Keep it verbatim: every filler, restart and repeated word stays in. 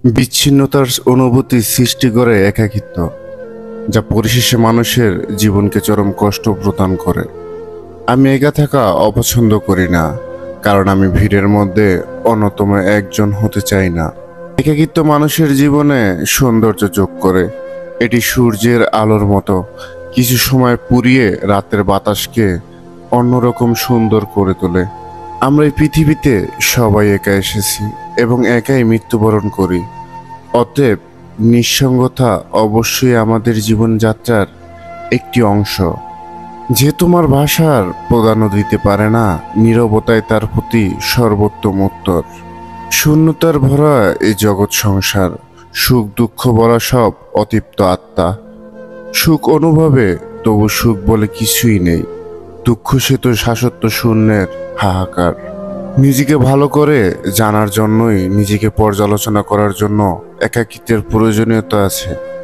বিচ্ছিন্নতার অনুভূতি সৃষ্টি করে একাকিত্ব, যা পরিশেষে মানুষের জীবনকে চরম কষ্ট প্রদান করে। আমি একা থাকা অপছন্দ করি না, কারণ আমি ভিড়ের মধ্যে অন্যতম একজন হতে চাই না। একাকিত্ব মানুষের জীবনে সৌন্দর্য যোগ করে। এটি সূর্যের আলোর মতো, কিছু সময় পুড়িয়ে রাতের বাতাসকে অন্যরকম সুন্দর করে তোলে। আমরা এই পৃথিবীতে সবাই একা এসেছি এবং একাই মৃত্যুবরণ করি। অতএব নিঃসঙ্গতা অবশ্যই আমাদের জীবনযাত্রার একটি অংশ। যে তোমার ভাষার প্রদানও দিতে পারে না, নীরবতায় তার প্রতি সর্বোত্তম উত্তর। শূন্যতার ভরা এই জগৎ সংসার, সুখ দুঃখ বলা সব অতৃপ্ত আত্মা। সুখ অনুভবে, তবু সুখ বলে কিছুই নেই। দুঃখ সে তো শাশ্বত শূন্যের হাহাকার। নিজেকে ভালো করে জানার জন্যই নিজেকে পর্যালোচনা করার জন্য একাকিত্বের প্রয়োজনীয়তা আছে।